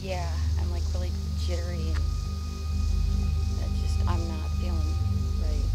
Yeah, I'm like really jittery and that's just, I'm not feeling right.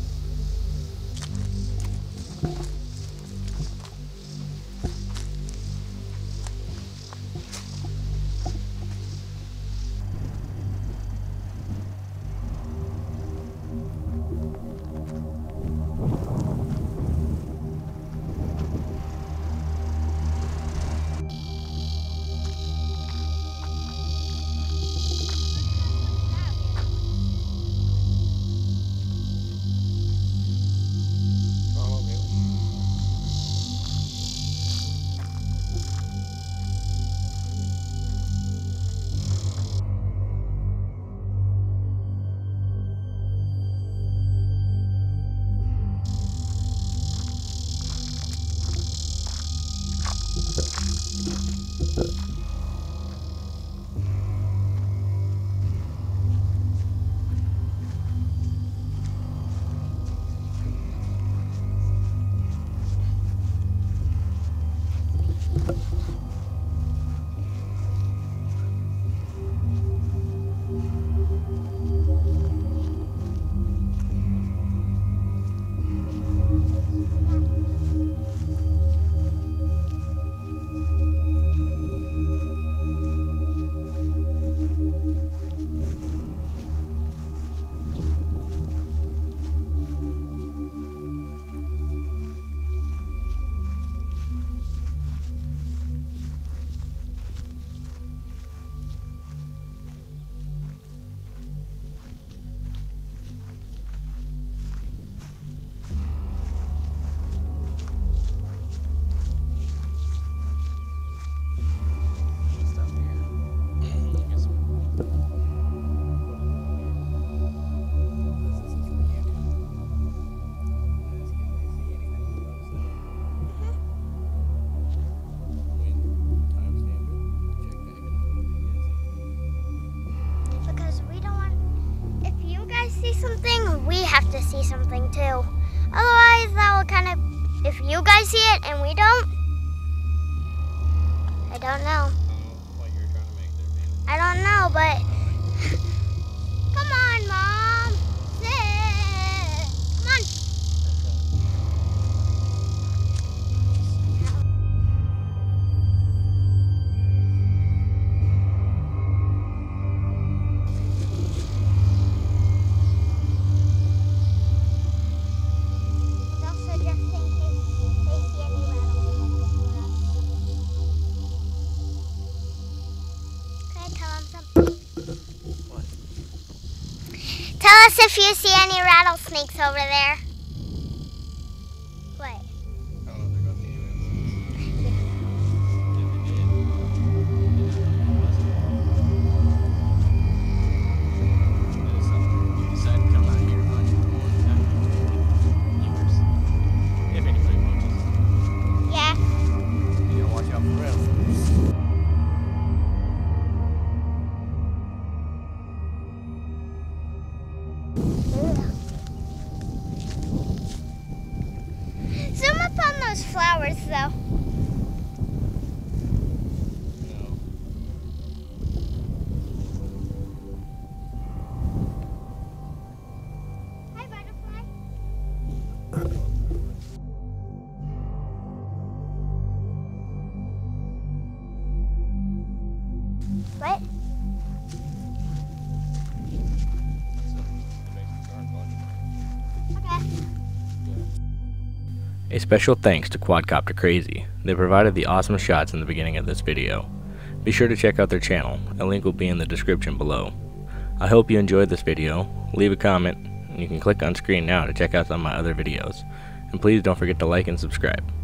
Something, we have to see something too. Otherwise, that will kind of, if you guys see it and we don't, I don't know. What you're trying to make there, man. I don't know, but come on, Mom. Come on. Tell us if you see any rattlesnakes over there. What? I don't know if they're going to see you. You decide to come out here and hunt yours. If anybody watches. Yeah. You gotta watch out for rattlesnakes. Zoom up on those flowers, though. No. Hi, butterfly. What? Okay. A special thanks to Quadcopter Crazy. They provided the awesome shots in the beginning of this video. Be sure to check out their channel. A link will be in the description below. I hope you enjoyed this video. Leave a comment, and you can click on screen now to check out some of my other videos. And please don't forget to like and subscribe.